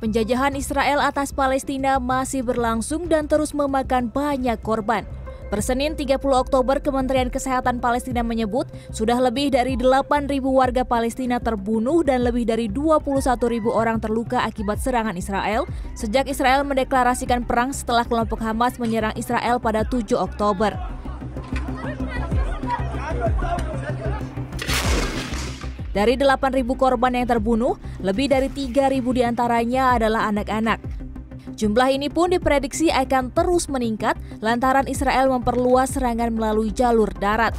Penjajahan Israel atas Palestina masih berlangsung dan terus memakan banyak korban. Per Senin 30 Oktober, Kementerian Kesehatan Palestina menyebut sudah lebih dari 8.000 warga Palestina terbunuh dan lebih dari 21.000 orang terluka akibat serangan Israel sejak Israel mendeklarasikan perang setelah kelompok Hamas menyerang Israel pada 7 Oktober. Dari 8.000 korban yang terbunuh, lebih dari 3.000 diantaranya adalah anak-anak. Jumlah ini pun diprediksi akan terus meningkat lantaran Israel memperluas serangan melalui jalur darat.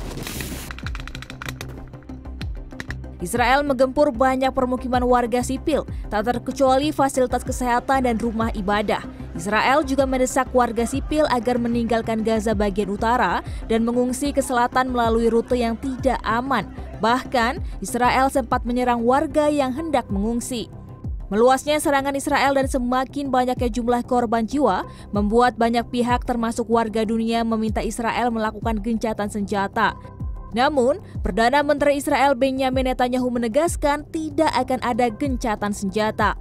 Israel menggempur banyak permukiman warga sipil, tak terkecuali fasilitas kesehatan dan rumah ibadah. Israel juga mendesak warga sipil agar meninggalkan Gaza bagian utara dan mengungsi ke selatan melalui rute yang tidak aman. Bahkan, Israel sempat menyerang warga yang hendak mengungsi. Meluasnya serangan Israel dan semakin banyaknya jumlah korban jiwa membuat banyak pihak termasuk warga dunia meminta Israel melakukan gencatan senjata. Namun, Perdana Menteri Israel Benjamin Netanyahu menegaskan tidak akan ada gencatan senjata.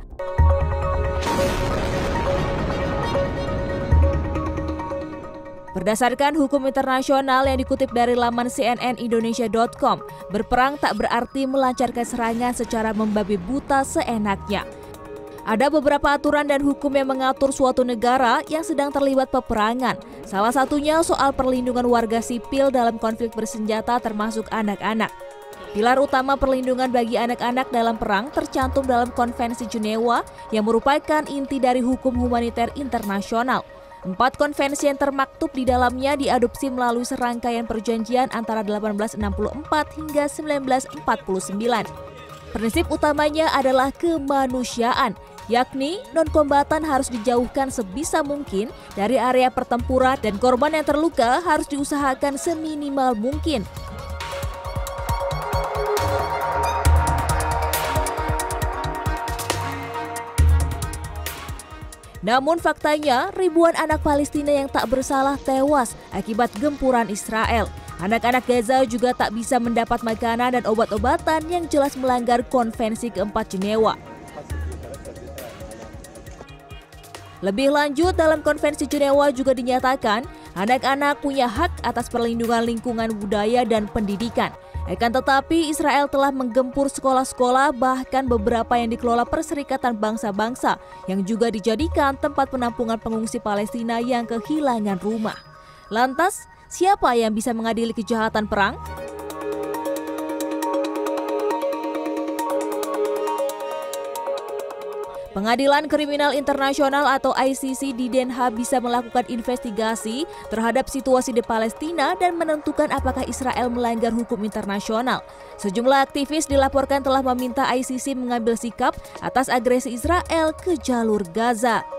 Berdasarkan hukum internasional yang dikutip dari laman cnnindonesia.com, berperang tak berarti melancarkan serangan secara membabi buta seenaknya. Ada beberapa aturan dan hukum yang mengatur suatu negara yang sedang terlibat peperangan. Salah satunya soal perlindungan warga sipil dalam konflik bersenjata termasuk anak-anak. Pilar utama perlindungan bagi anak-anak dalam perang tercantum dalam Konvensi Jenewa yang merupakan inti dari hukum humaniter internasional. 4 konvensi yang termaktub di dalamnya diadopsi melalui serangkaian perjanjian antara 1864 hingga 1949. Prinsip utamanya adalah kemanusiaan, yakni non-kombatan harus dijauhkan sebisa mungkin dari area pertempuran dan korban yang terluka harus diusahakan seminimal mungkin. Namun faktanya, ribuan anak Palestina yang tak bersalah tewas akibat gempuran Israel. Anak-anak Gaza juga tak bisa mendapat makanan dan obat-obatan yang jelas melanggar Konvensi keempat Jenewa. Lebih lanjut, dalam Konvensi Jenewa juga dinyatakan, anak-anak punya hak atas perlindungan lingkungan budaya dan pendidikan. Akan tetapi, Israel telah menggempur sekolah-sekolah, bahkan beberapa yang dikelola Perserikatan Bangsa-Bangsa, yang juga dijadikan tempat penampungan pengungsi Palestina yang kehilangan rumah. Lantas, siapa yang bisa mengadili kejahatan perang? Pengadilan Kriminal Internasional atau ICC di Den Haag bisa melakukan investigasi terhadap situasi di Palestina dan menentukan apakah Israel melanggar hukum internasional. Sejumlah aktivis dilaporkan telah meminta ICC mengambil sikap atas agresi Israel ke jalur Gaza.